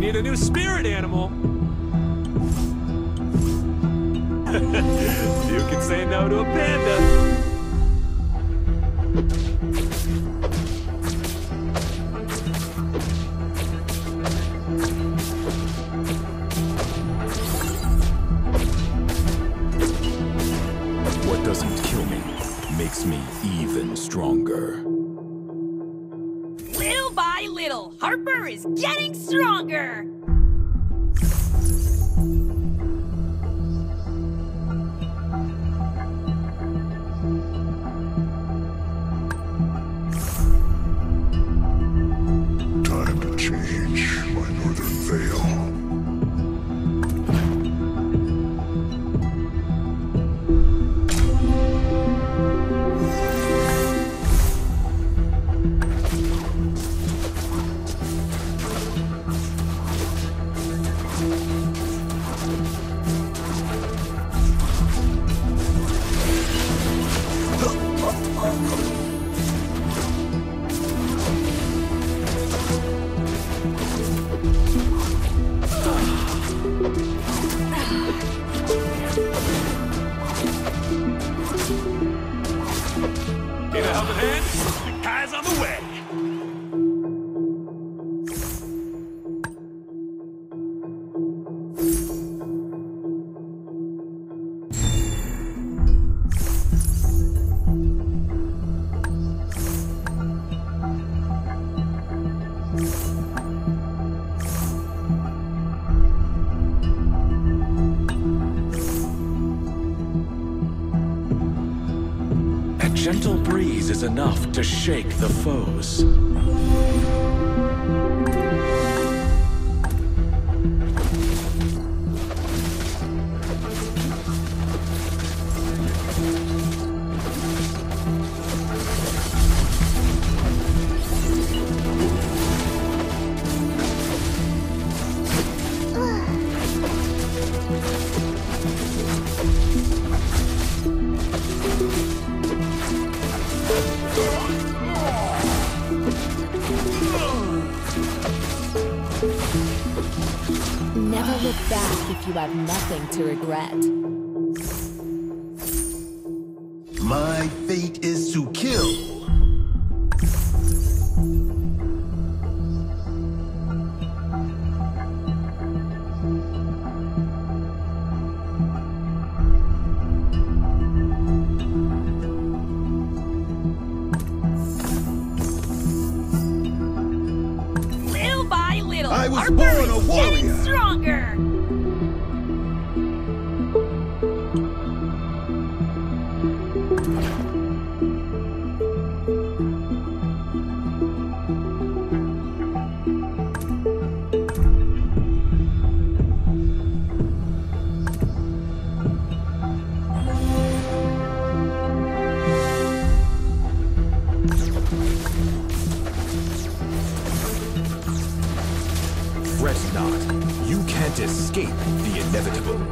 Get a new spirit animal. You can say no to a panda. What doesn't kill me makes me even stronger. Little by little, Harper is getting stronger! Time to change my northern veil. Need a helping hand? The guy's on the way. A gentle breeze is enough to shake the foes. Never look back if you have nothing to regret. My fate is to kill. Little by little, I was Harper born a is warrior. getting stronger! Fret not. You can't escape the inevitable.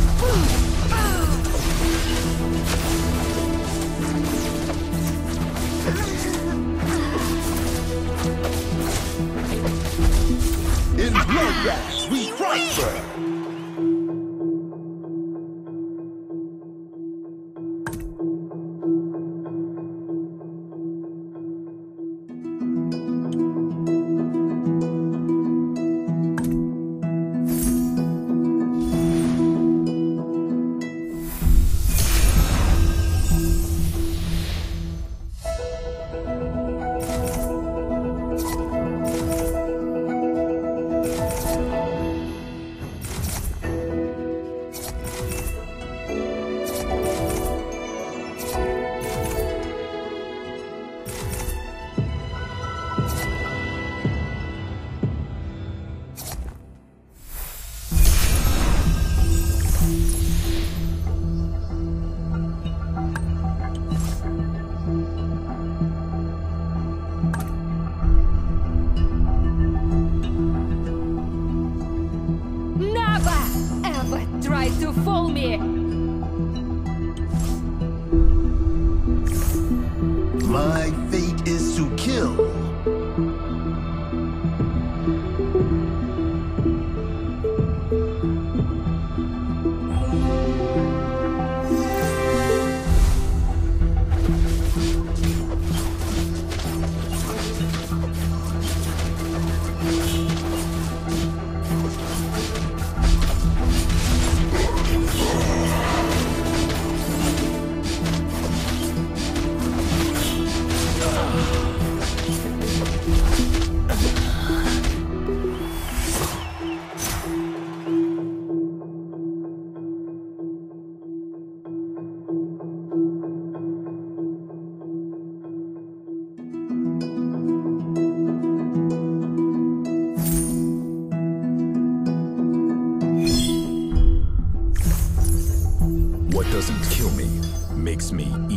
In bloodbaths, we prosper.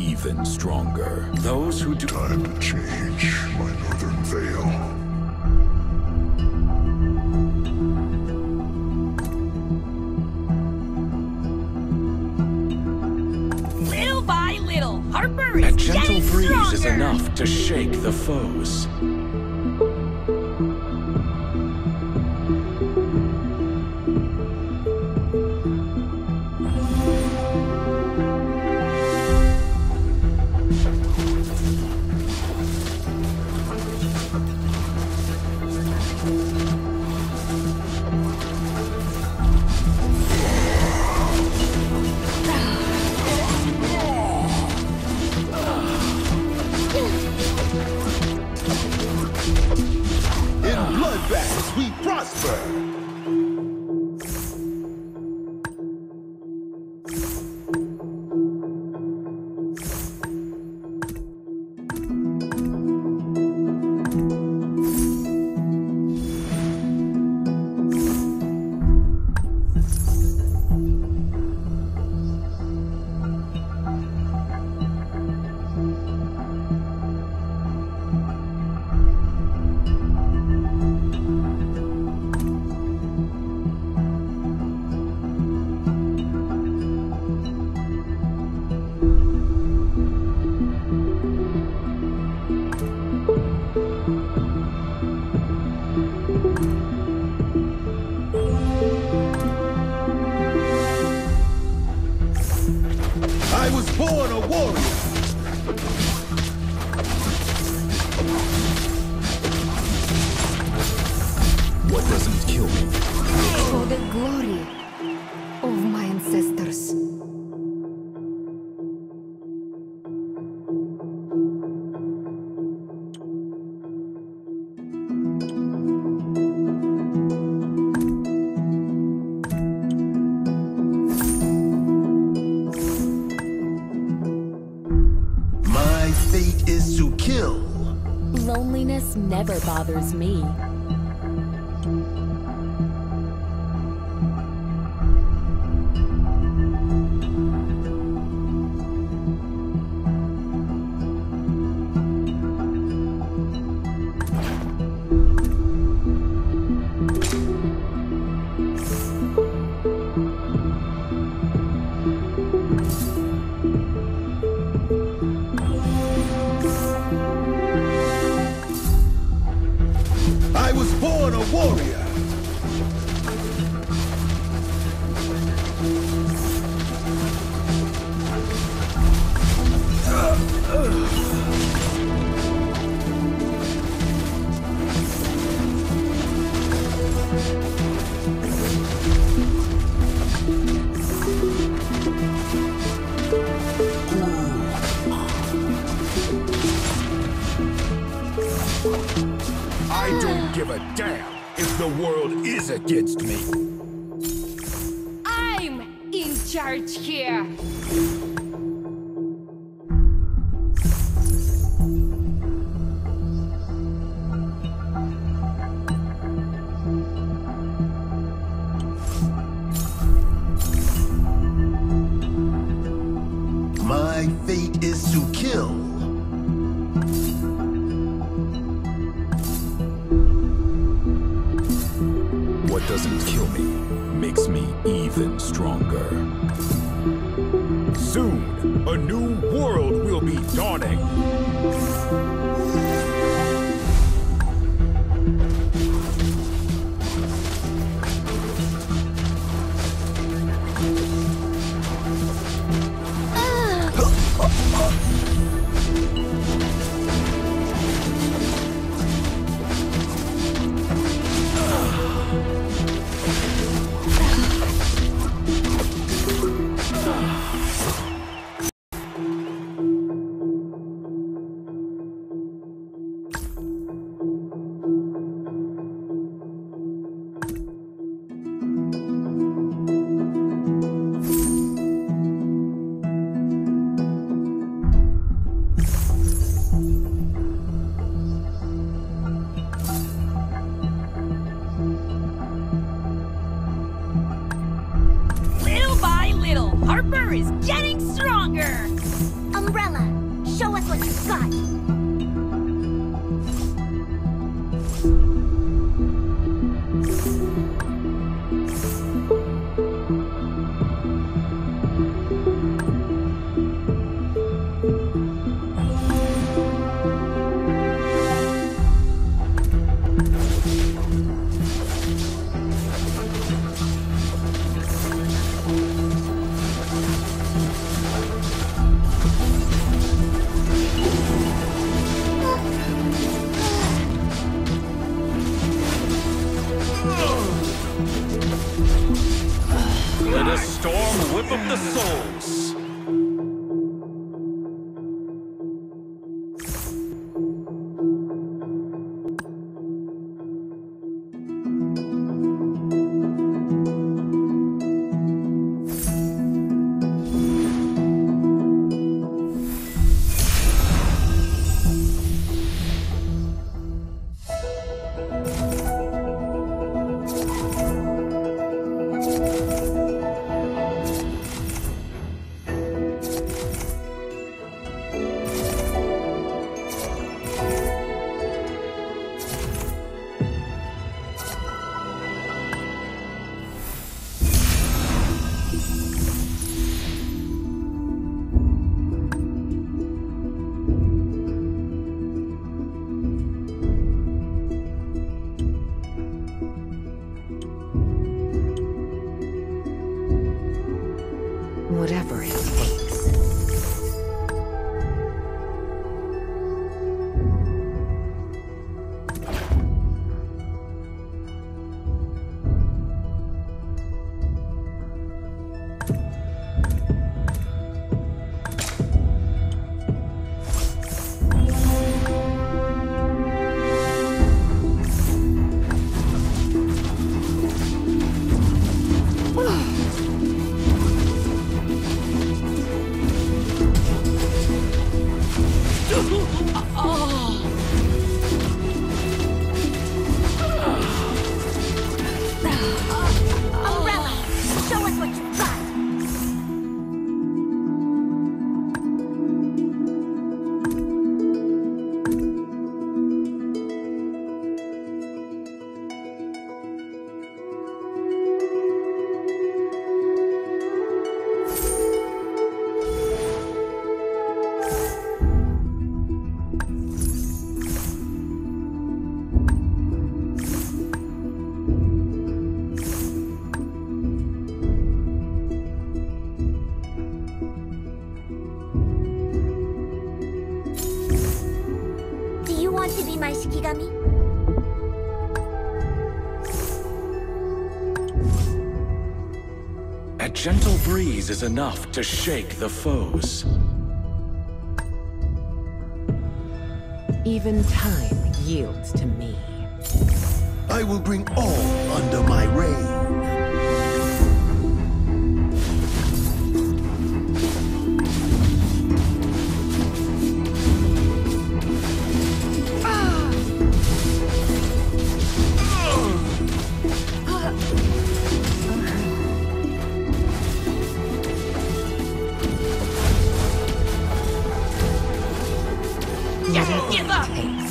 even stronger. Those who do... Time to change my northern veil. Little by little, Harper A is gentle getting breeze stronger. is enough to shake the foes. Bloodbaths, we prosper! I was born a warrior! What doesn't kill me? For the glory of my ancestors. My fate is to kill. Loneliness never bothers me. I was born a warrior! I don't give a damn if the world is against me. I'm in charge here. My fate is to kill. What doesn't kill me makes me even stronger. Soon, a new world will be dawning. Little by little, Harper is getting stronger. Umbrella. see my Shikigami? A gentle breeze is enough to shake the foes. Even time yields to me. I will bring all under my reign. Just give up!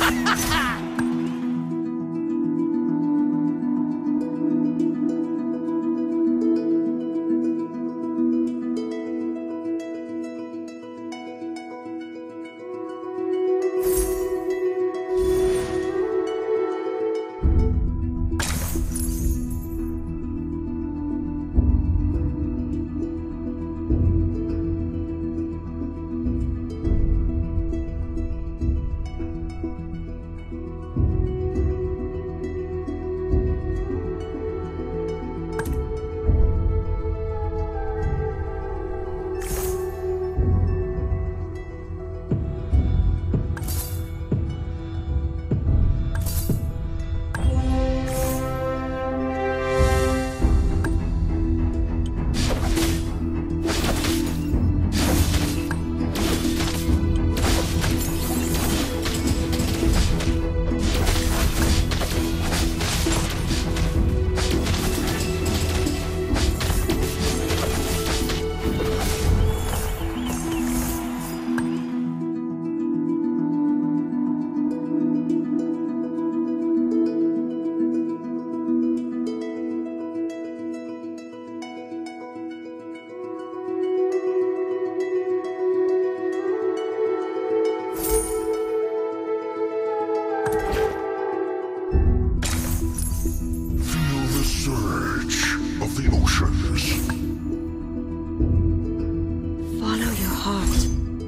Follow your heart.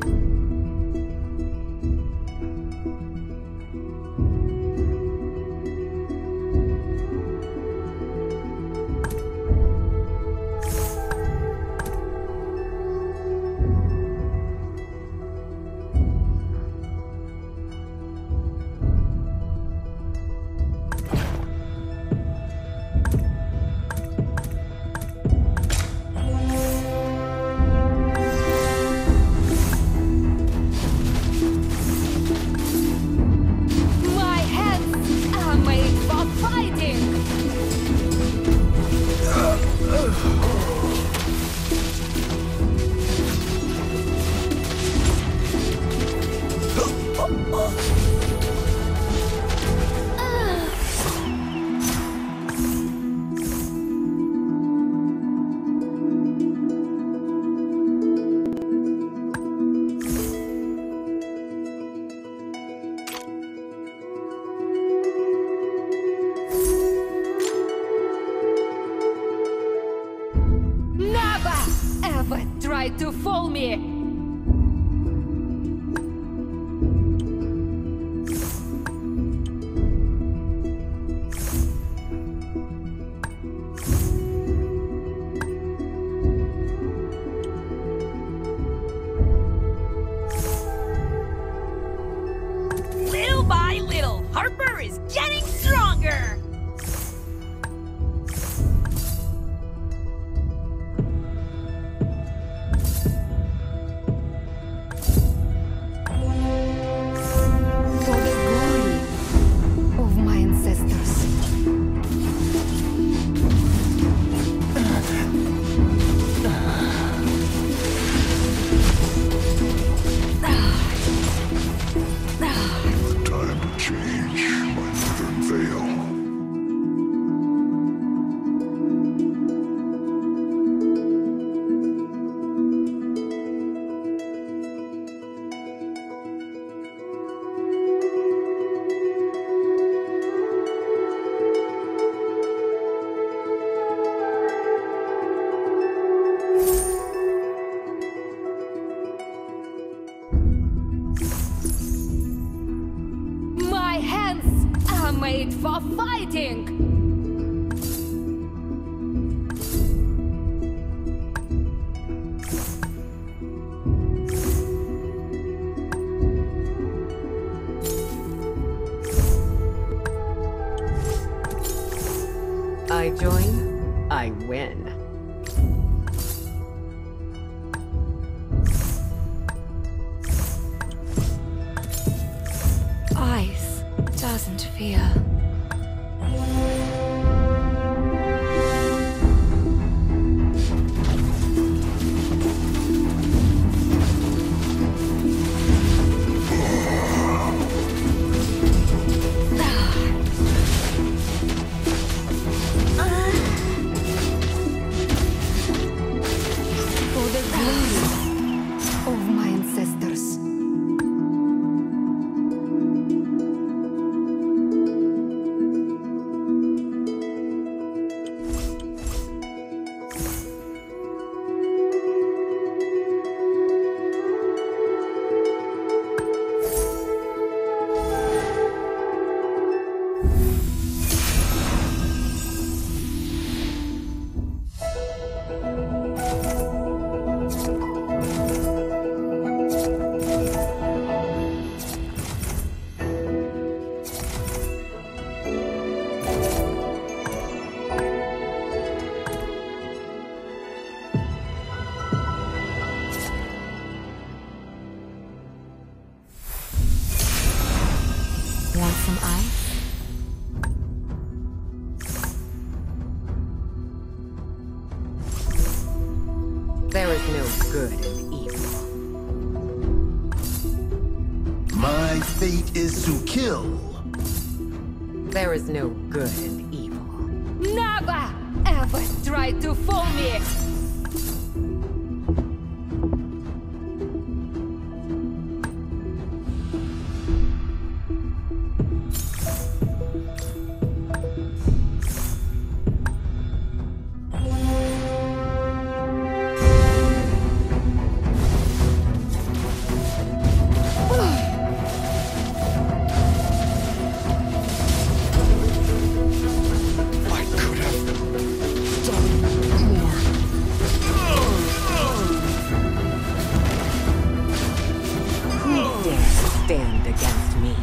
Try to fool me! Little by little, Harper is getting stronger! made for fighting! I join, I win. Ice doesn't fear. For the glory of my ancestors. Want some ice? There is no good in evil. My fate is to kill. There is no good in evil. Never ever try to fool me! I could have done more. Who dares stand against me?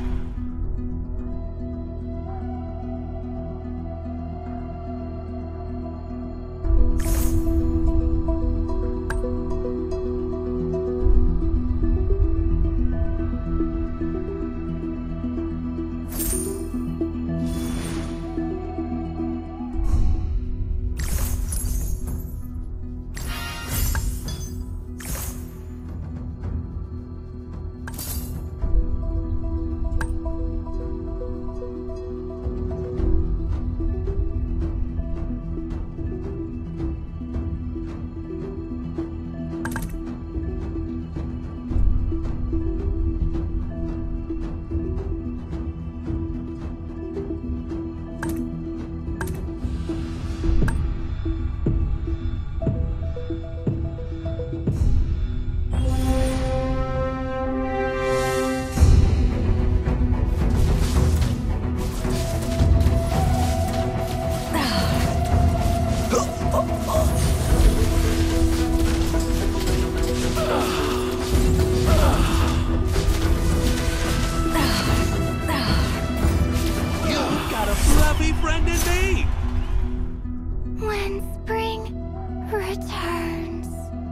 Got a fluffy friend in me! When spring returns.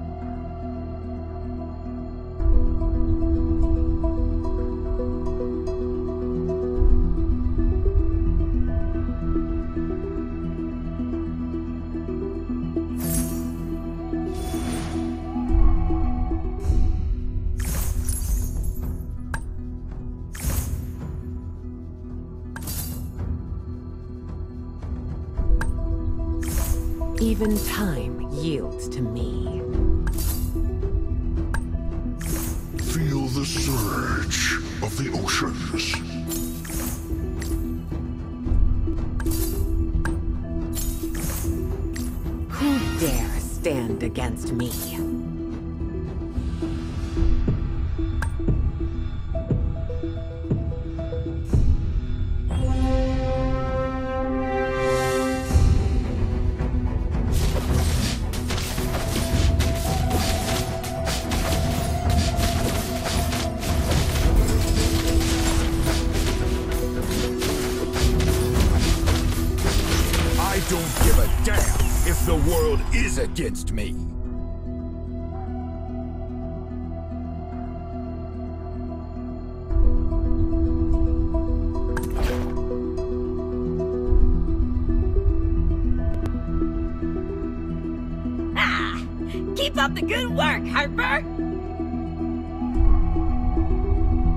Even time yields to me. Feel the surge of the oceans. Who dare stand against me? give a damn if the world is against me. Ah! Keep up the good work, Harper!